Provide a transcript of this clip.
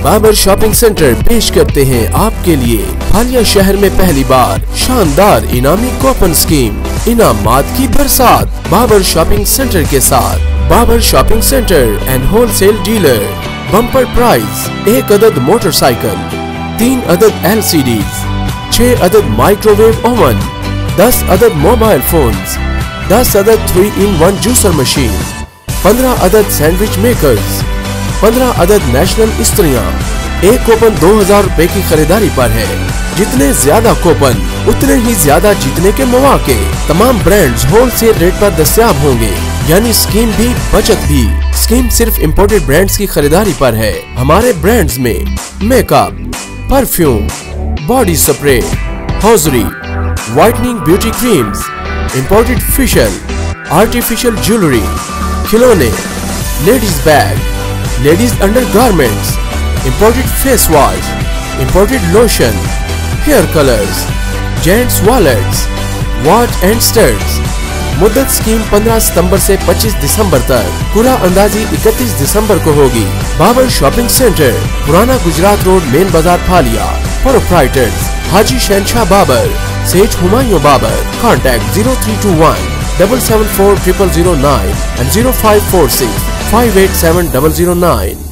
Babar shopping centre पेश करते हैं आपके लिए फालिया शहर में पहली बार शानदार इनामी कूपन स्कीम, इनामात की बरसात। बाबर शॉपिंग सेंटर के साथ Babar shopping centre and wholesale dealer. Bumper price 1 अदद मोटरसाइकिल, 3 अदद LCDs, 6 अदद माइक्रोवेव ओवन, 10 अदद मोबाइल फोन्स, 10 अदद 3-in-1 जूसर मशीन, 15 अदद सैंडविच मेकर्स, 15 अदद नेशनल इस्त्रियां। एक कूपन 2000 रुपए की खरीदारी पर है। जितने ज्यादा कूपन उतने ही ज्यादा जीतने के मौके। तमाम ब्रांड्स होलसेल रेट पर दस्तयाब होंगे, यानी स्कीम भी बचत भी। स्कीम सिर्फ इम्पोर्टेड ब्रांड्स की खरीदारी पर है। हमारे ब्रांड्स में makeup, perfume, body spray, hosiery, whitening beauty creams, imported facial, artificial jewellery, खिलौने, ladies bag, ladies undergarments, imported face wash, imported lotion, hair colours, gents wallets, watch and studs. मुद्दत scheme 15 सितंबर से 25 दिसंबर तक, पूरा अंदाजी 31 दिसंबर को होगी। बाबर शॉपिंग सेंटर, पुराना गुजरात रोड, मेन बाजार, फालिया। प्रोप्राइटर्स हाजी शहनशाह बाबर, सेठ हुमायूं बाबर। Contact 0321 774 0009 and 0546 587 009।